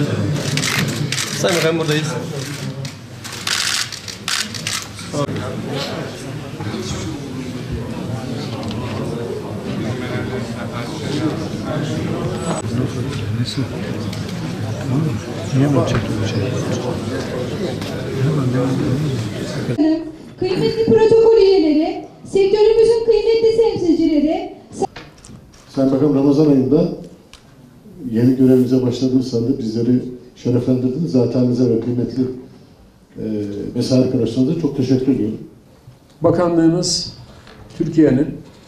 Sayın Bakanım buradayız. Kıymetli protokol üyeleri, sektörümüzün kıymetli temsilcileri. Sayın Bakanım, Ramazan ayında yeni görevimize başladığınız halde bizleri şereflendirdiniz. Zateninize ve kıymetli mesai arkadaşlarınıza çok teşekkür ediyorum. Bakanlığımız Türkiye'nin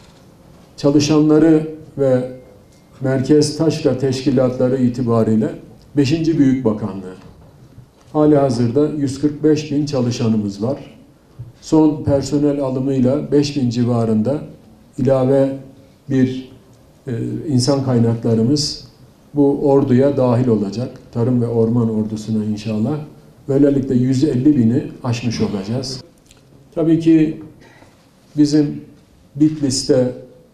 çalışanları ve merkez taşra teşkilatları itibariyle 5. büyük bakanlığı. Halihazırda 145.000 çalışanımız var. Son personel alımıyla 5.000 civarında ilave bir insan kaynaklarımız bu orduya dahil olacak. Tarım ve Orman Ordusu'na inşallah. Böylelikle 150.000'i aşmış olacağız. Tabii ki bizim Bitlis'te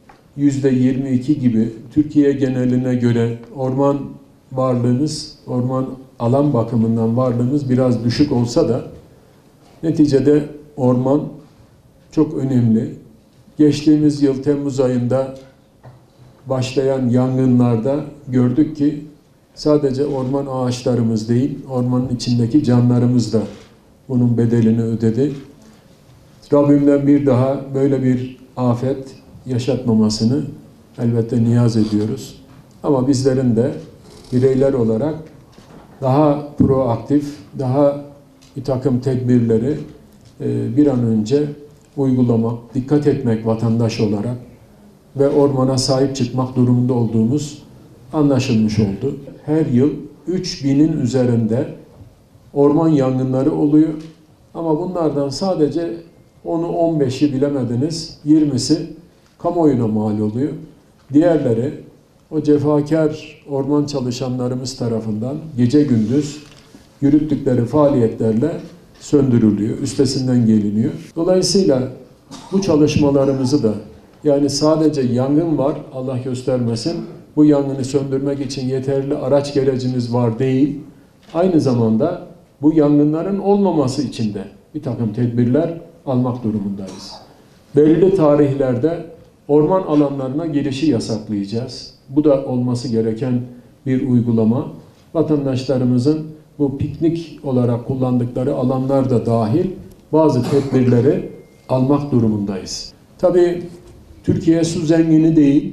%22 gibi Türkiye geneline göre orman varlığımız, orman alan bakımından varlığımız biraz düşük olsa da neticede orman çok önemli. Geçtiğimiz yıl Temmuz ayında başlayan yangınlarda gördük ki sadece orman ağaçlarımız değil, ormanın içindeki canlarımız da bunun bedelini ödedi. Rabbimden bir daha böyle bir afet yaşatmamasını elbette niyaz ediyoruz. Ama bizlerin de bireyler olarak daha proaktif, daha bir takım tedbirleri bir an önce uygulamak, dikkat etmek vatandaş olarak ve ormana sahip çıkmak durumunda olduğumuz anlaşılmış oldu. Her yıl 3000'in üzerinde orman yangınları oluyor. Ama bunlardan sadece 10'u 15'i bilemediniz, 20'si kamuoyuna mal oluyor. Diğerleri o cefakar orman çalışanlarımız tarafından gece gündüz yürüttükleri faaliyetlerle söndürülüyor, üstesinden geliniyor. Dolayısıyla bu çalışmalarımızı da, yani sadece yangın var, Allah göstermesin, bu yangını söndürmek için yeterli araç gerecimiz var değil, aynı zamanda bu yangınların olmaması için de bir takım tedbirler almak durumundayız. Belirli tarihlerde orman alanlarına girişi yasaklayacağız. Bu da olması gereken bir uygulama. Vatandaşlarımızın bu piknik olarak kullandıkları alanlar da dahil bazı tedbirleri almak durumundayız. Tabii Türkiye su zengini değil.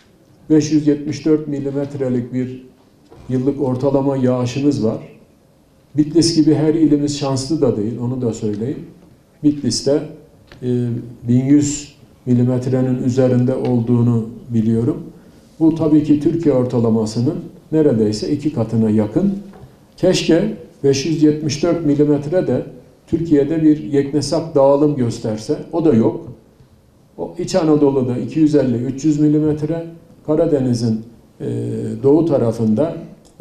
574 milimetrelik bir yıllık ortalama yağışımız var. Bitlis gibi her ilimiz şanslı da değil, onu da söyleyeyim. Bitlis'te 1100 milimetrenin üzerinde olduğunu biliyorum. Bu tabii ki Türkiye ortalamasının neredeyse 2 katına yakın. Keşke 574 milimetre de Türkiye'de bir yeknesak dağılım gösterse, o da yok. O İç Anadolu'da 250-300 milimetre, Karadeniz'in doğu tarafında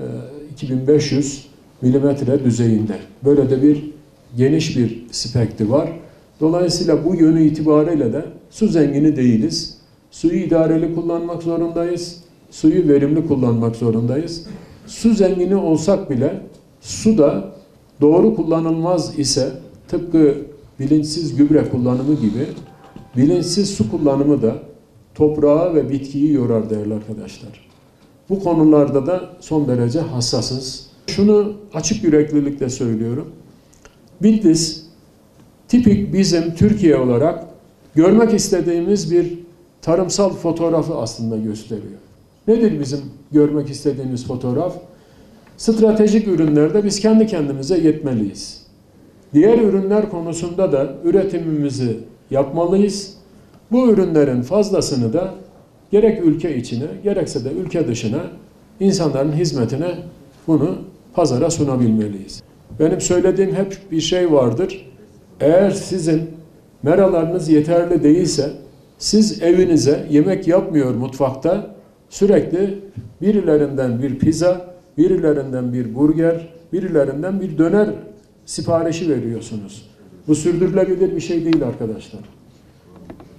2500 milimetre düzeyinde. Böyle de bir geniş bir spektri var. Dolayısıyla bu yönü itibariyle de su zengini değiliz. Suyu idareli kullanmak zorundayız. Suyu verimli kullanmak zorundayız. Su zengini olsak bile su da doğru kullanılmaz ise tıpkı bilinçsiz gübre kullanımı gibi bilinçsiz su kullanımı da toprağı ve bitkiyi yorar değerli arkadaşlar. Bu konularda da son derece hassasız. Şunu açık yüreklilikle söylüyorum. Bitlis tipik bizim Türkiye olarak görmek istediğimiz bir tarımsal fotoğrafı aslında gösteriyor. Nedir bizim görmek istediğimiz fotoğraf? Stratejik ürünlerde biz kendi kendimize yetmeliyiz. Diğer ürünler konusunda da üretimimizi yapmalıyız. Bu ürünlerin fazlasını da gerek ülke içine, gerekse de ülke dışına, insanların hizmetine bunu pazara sunabilmeliyiz. Benim söylediğim hep bir şey vardır. Eğer sizin meralarınız yeterli değilse, siz evinize yemek yapmıyor mutfakta, sürekli birilerinden bir pizza, birilerinden bir burger, birilerinden bir döner siparişi veriyorsunuz. Bu sürdürülebilir bir şey değil arkadaşlar.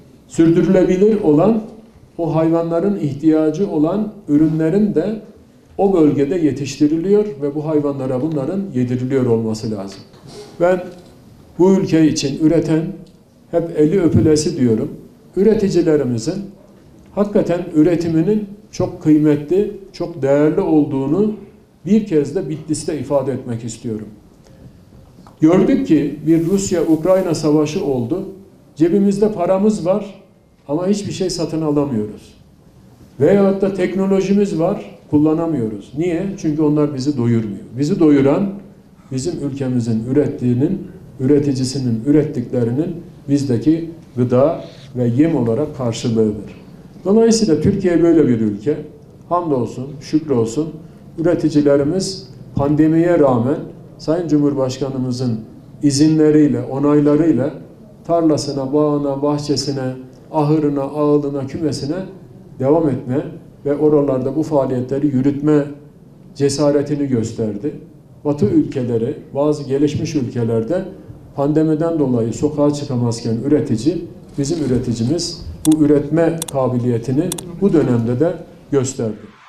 Sürdürülebilir olan, o hayvanların ihtiyacı olan ürünlerin de o bölgede yetiştiriliyor ve bu hayvanlara bunların yediriliyor olması lazım. Ben bu ülke için üreten, hep eli öpülesi diyorum, üreticilerimizin hakikaten üretiminin çok kıymetli, çok değerli olduğunu bir kez de Bitlis'te ifade etmek istiyorum. Gördük ki bir Rusya-Ukrayna savaşı oldu. Cebimizde paramız var ama hiçbir şey satın alamıyoruz. Veyahut da teknolojimiz var, kullanamıyoruz. Niye? Çünkü onlar bizi doyurmuyor. Bizi doyuran, bizim ülkemizin ürettiğinin, üreticisinin ürettiklerinin bizdeki gıda ve yem olarak karşılığıdır. Dolayısıyla Türkiye böyle bir ülke. Hamdolsun, şükrolsun. Üreticilerimiz pandemiye rağmen Sayın Cumhurbaşkanımızın izinleriyle, onaylarıyla tarlasına, bağına, bahçesine, ahırına, ağılına, kümesine devam etme ve oralarda bu faaliyetleri yürütme cesaretini gösterdi. Batı ülkeleri, bazı gelişmiş ülkelerde pandemiden dolayı sokağa çıkamazken üretici, bizim üreticimiz bu üretme kabiliyetini bu dönemde de gösterdi.